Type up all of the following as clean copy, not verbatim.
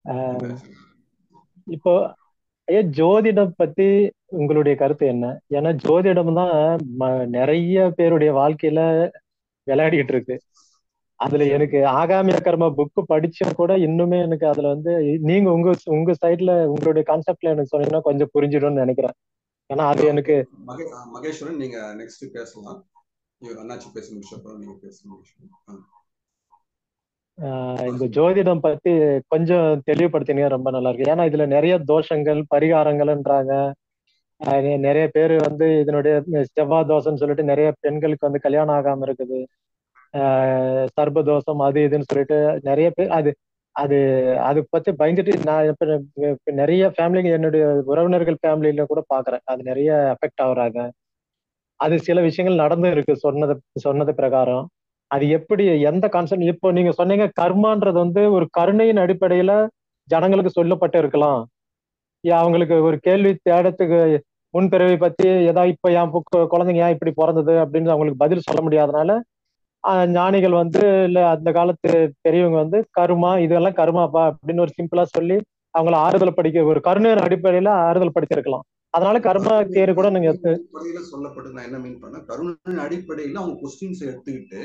ஆஹ் பேசுங்க. இப்போ ஐயா ஜோதிடம் பத்தி உங்களுடைய கருத்து என்ன? ஏன்னா ஜோதிடம் தான் நிறைய பேருடைய வாழ்க்கையில விளையாடிட்டு இருக்கு. அதுல சரி. எனக்கு ஆகாமிய கர்ம புக்கு படிச்சும் கூட இன்னுமே எனக்கு அதுல வந்து நீங்க உங்க உங்க சைட்ல உங்களுடைய கான்செப்ட்ல எனக்கு சொன்னீங்கன்னா கொஞ்சம் புரிஞ்சிடும்னு நினைக்கிறேன். ஏன்னா அது ஓகே. எனக்கு மகேஸ்வரன் நீங்க நெக்ஸ்ட் பேசலாம். அண்ணாச்சி பேசி முடிச்ச அப்புறம் நீங்க பேசுங்க. இந்த ஜோதிடம் பத்தி கொஞ்சம் தெளிவுபடுத்தினீங்க ரொம்ப நல்லா இருக்கு. ஏன்னா இதுல நிறைய தோஷங்கள் பரிகாரங்கள்ன்றாங்க. நிறைய பேர் வந்து இதனுடைய செவ்வாய் தோஷம்னு சொல்லிட்டு நிறைய பெண்களுக்கு வந்து கல்யாணம் ஆகாம இருக்குது. சர்பதோஷம் அது இதுன்னு சொல்லிட்டு நிறைய பேர் அது அது அது பத்தி பயந்துட்டு நான் இப்ப நிறைய ஃபேமிலிங்க என்னுடைய உறவினர்கள் ஃபேமிலியில கூட பாக்குறேன். அது நிறைய அஃபெக்ட் ஆகுறாங்க. அது சில விஷயங்கள் நடந்தும் இருக்கு சொன்னது சொன்னது பிரகாரம். அது எப்படி எந்த கான்செப்ட் இப்போ நீங்க சொன்னீங்க கர்மான்றது வந்து ஒரு கருணையின் அடிப்படையில ஜனங்களுக்கு சொல்லப்பட்டு இருக்கலாம். அவங்களுக்கு ஒரு கேள்வி தேடத்துக்கு முன்பிறவி பத்தி ஏதாவது இப்ப என் குழந்தைங்க ஏன் இப்படி பிறந்தது அப்படின்னு அவங்களுக்கு பதில் சொல்ல முடியாதனால ஞானிகள் வந்து இல்ல அந்த காலத்து பெரியவங்க வந்து கருமா இதெல்லாம் கருமாப்பா அப்படின்னு ஒரு சிம்பிளா சொல்லி அவங்கள ஆறுதல் படிக்க ஒரு கருணையின் அடிப்படையில ஆறுதல் படுத்திருக்கலாம். அதனால கர்மா தேர் கூட நீங்க அடிப்படையில சொல்லப்பட்டு நான் என்ன மீன் பண்ண கருணையின் அடிப்படையில அவங்க கொஸ்டின்ஸ் எடுத்துக்கிட்டு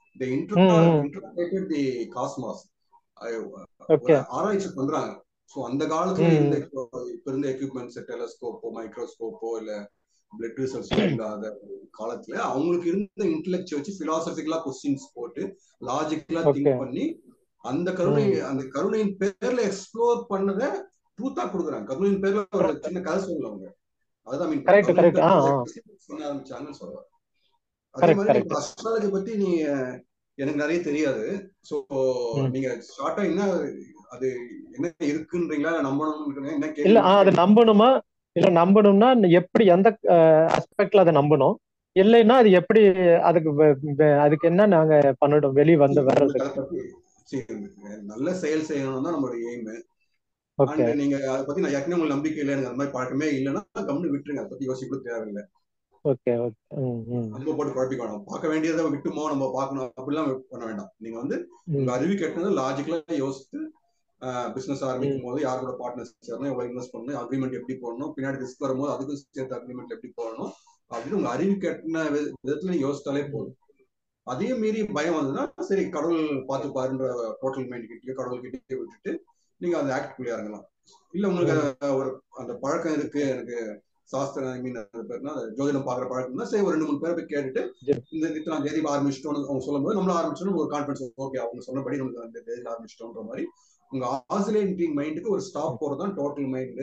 ம் இன்டர்பிரேட்டட் தி காஸ்மாஸ் ஒரு ஓகே ஆராய்ச்சி பண்றாங்க. ஸோ அந்த காலத்துல இருந்த ம் இப்ப இருந்த எக்யூப்மெண்ட்ஸ் டெலஸ்கோப்போ மைக்ரோஸ்கோப்போ இல்ல பிளட் ரிசல்ட்ஸோ இல்லாத காலத்துல அவங்களுக்கு இருந்த இன்டெலெக்ட் வச்சு பிலாசபிக்கலா கொஸ்டின்ஸ் போட்டு லாஜிக்கலா ஓகே திங்க் பண்ணி ம் அந்த கருணையின் பேர்ல எக்ஸ்ப்ளோர் பண்ணத ட்ரூத்தா கொடுக்குறாங்க. கருணையின் பேர்ல ஒரு சின்ன கதை சொல்லல அவங்க. அதுதான் மீன் பண்ண கரெக்ட் கருணையின் கரெக்ட் பேர்ல பண்ண ஆரம்பிச்சாங்கன்னு சொல்றேன். அதே கரெக்ட் மாதிரி கரெக்ட் இப்ப அஸ்ட்ராலஜி பத்தி நீ எனக்கு நிறைய தெரியாது. ஸோ ம் நீங்க ஷார்ட்டா என்ன அது என்ன இருக்குன்றீங்களா நம்பணும் என்ன இல்ல கேள்வி மட்டும் அது கேளுங்க. நம்பணுமா? இல்ல நம்பணும்னா எப்படி எந்த அஸ்பெக்ட்ல அதை நம்பணும்? இல்லைன்னா அது எப்படி அதுக்கு அதுக்கு என்ன நாங்க பண்ணணும் வெளியே வந்து உங்களுக்கு வர்றதுக்கு? அதை பத்தி நல்ல செயல் செய்யணும் தான் நம்மளோட எய்ம். ஓகே அண்ட் நீங்க அதை பத்தி நான் ஏற்கனவே உங்களுக்கு நம்பிக்கை இல்லை எனக்கு அந்த மாதிரி பழக்கமே இல்லைன்னா கம்முன்னு விட்டுருங்க. அதை பத்தி யோசிக்க கூட தேவையில்லை. ஓகே ஓகே ம் ம் ரொம்ப போட்டு குழப்பிக்க வேண்டாம். பார்க்க வேண்டியதை விட்டுமோ நம்ம பார்க்கணும் அப்படிலாம் பண்ண வேண்டாம். நீங்க வந்து உங்க ம் அறிவு கெட்டது லாஜிக்கலா யோசித்து பிசினஸ் ம் ஆரம்பிக்கும் போது யார் கூட பார்ட்னர்ஸ் சேரணும் எவ்வளவு இன்வெஸ்ட் பண்ணணும் அக்ரிமெண்ட் எப்படி போடணும் பின்னாடி ரிஸ்க் வரும்போது அதுக்கும் சேர்த்து அக்ரிமெண்ட் எப்படி போடணும் அப்படின்னு உங்க அறிவு கட்டின விதத்துல நீங்க யோசித்தாலே ம் போதும். அதையும் மீறி பயம் வந்ததுன்னா சரி கடவுள் பார்த்து பாருன்ற டோட்டல் மைண்ட் கிட்டே கடவுள் கிட்டே விட்டுட்டு நீங்க அந்த ஆக்ட் குள்ளே இறங்கலாம். இல்ல உங்களுக்கு ம் ஒரு அந்த பழக்கம் இருக்கு எனக்கு சாஸ்திர ஐ மீன் ஜோதிடம் பாக்குற பழக்கம் தான் சரி ஒரு 2 3 பேரை போய் கேட்டுட்டு சரி. இந்த இத்தனாம் தேதி ஆரம்பிச்சிட்டோம்னு அவங்க சொல்லும் போது நம்மளும் ஆரம்பிச்சோம் ஒரு கான்பிடன்ஸ் ஓகே அவங்க சொன்னபடி நமக்கு அந்த தேதியில் ஆரம்பிச்சிட்டோன்ற மாதிரி உங்க ஆசிலேட்டிங் மைண்டுக்கு ஒரு ம். ஸ்டாப் போறதுதான் டோட்டல் மைண்டு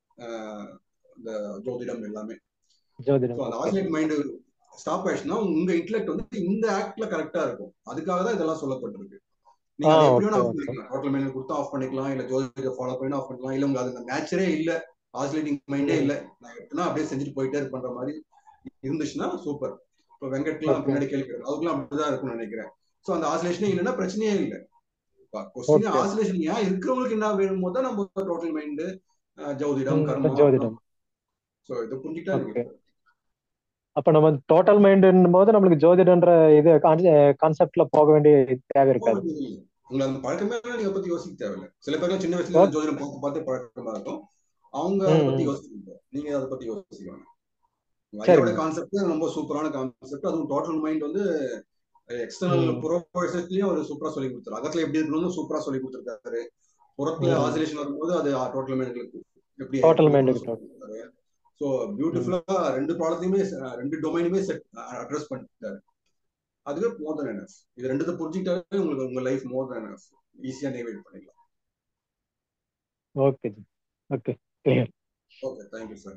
இந்த ஜோதிடம் எல்லாமே. ஸோ ஜோதிடம் அந்த ஓகே ஆசிலேட் மைண்டு ஸ்டாப் ஆயிடுச்சுன்னா உங்க இன்டெலெக்ட் வந்து இந்த ஆக்ட்ல கரெக்டா இருக்கும். அதுக்காக தான் இதெல்லாம் சொல்லப்பட்டிருக்கு. நீங்க அதை எப்படி வேணா ஓகே ஆஃப் ஓகே பண்ணிக்கலாம். டோட்டல் மைண்ட் கொடுத்தா ஆஃப் பண்ணிக்கலாம் இல்ல ஜோதிடத்தை ஃபாலோ பண்ணி ஆஃப் பண்ணிக்கலாம் இல்ல உங்களுக்கு அது நேச்சரே இல்ல ஆசிலேட்டிங் மைண்டே ம் இல்ல நான் எப்படின்னா அப்படியே செஞ்சுட்டு போயிட்டே இருப்பன்ற மாதிரி இருந்துச்சுன்னா சூப்பர். இப்போ வெங்கட்லாம் ஓகே பின்னாடி கேள்வி அதுக்கெல்லாம் அப்படிதான் இருக்கும்னு நினைக்கிறேன். ஸோ அந்த ஆசிலேஷனே இல்லைன்னா பிரச்சனையே இல்லை. கொஸ்டின் ஓகே ஆசிலேஷன் ஏன் இருக்கிறவங்களுக்கு என்ன வேணும் போது நம்ம டோட்டல் மைண்டு ஜோதிடம் ம் கர்மா அப்படிலாம். ஜோதிடம் ஸோ இதை புரிஞ்சுட்டா ஓகே. எனக்கு அப்ப நம்ம டோட்டல் மைண்ட்ன்னும் போது நம்மளுக்கு ஜோதிடன்ற இது கான்செப்ட்ல போக வேண்டிய தேவை போக இருக்காது. வேண்டியது இல்லை. உங்களை அந்த பழக்கமே நீங்க பத்தி யோசிக்க தேவையில்லை. சில பேர்லாம் சின்ன வயசுல ஓகே ஜோதிடம் பார்த்து பார்த்து பழக்கமா இருக்கும். அவங்க ம் அதை பத்தி ம் யோசிக்க நீங்க அதை பத்தி யோசிக்க வேணாம். ஐயாவோட சரிங்க. கான்செப்ட் ரொம்ப சூப்பரான கான்செப்ட். அதுவும் டோட்டல் மைண்ட் வந்து எக்ஸ்டர்னல் ம் புறலயும் அவர் சூப்பரா சொல்லி கொடுத்தாரு. அகத்துல எப்படி இருக்கணும்னு சூப்பரா சொல்லி கொடுத்துருக்காரு. புறத்துல ம் ஆசிலேஷன் வரும்போது அது டோட்டல் மைண்டுக்கு எப்படி டோட்டல் ஹெல்ப் பண்ணணும்னு மைண்டுக்கு சொல்லி டோட்டல் கொடுத்தாரு. ஸோ ம் பியூட்டிஃபுல்லா ரெண்டு ப்ராப்ளத்தையுமே ரெண்டு டொமைனுமே அட்ரஸ் பண்ணிட்டாரு. அதுவே மோர் தென் எனஃப். இது ரெண்டு புரிஞ்சுக்கிட்டாலே உங்களுக்கு உங்க லைஃப் மோர் தென் எனஃப். ஈஸியா நேவிகேட் பண்ணிக்கலாம். Okay okay clear. Okay thank you sir.